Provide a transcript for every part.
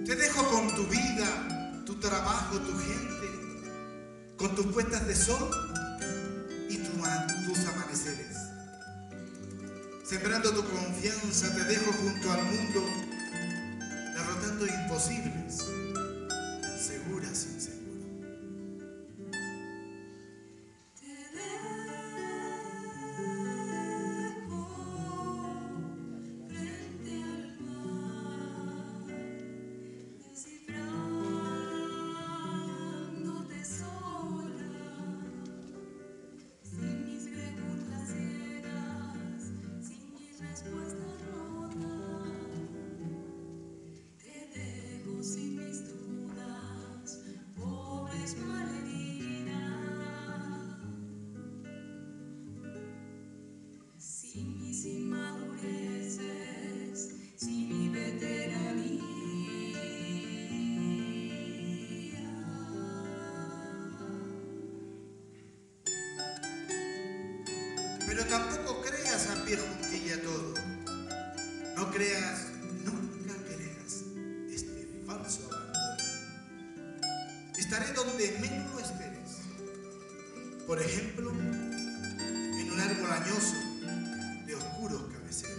Te dejo con tu vida, tu trabajo, tu gente, con tus puestas de sol y tus amaneceres. Sembrando tu confianza, te dejo junto al mundo, derrotando imposibles, segura sin seguro. Pero tampoco creas a pie juntilla todo. No creas, nunca creas este falso abandono. Estaré donde menos lo esperes. Por ejemplo, en un árbol añoso de oscuros cabeceros.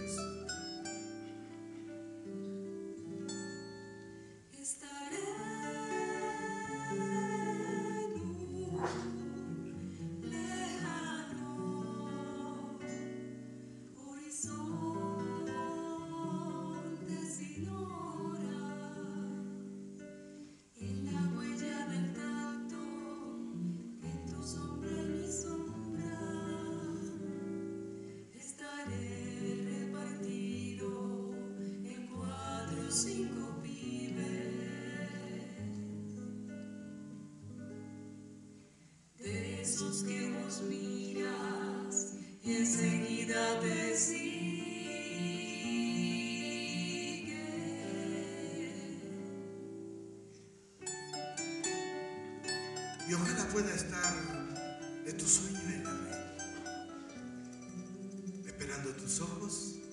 Esos que vos miras y enseguida te siguen. Y ojalá pueda estar de tu sueño en la red, esperando tus ojos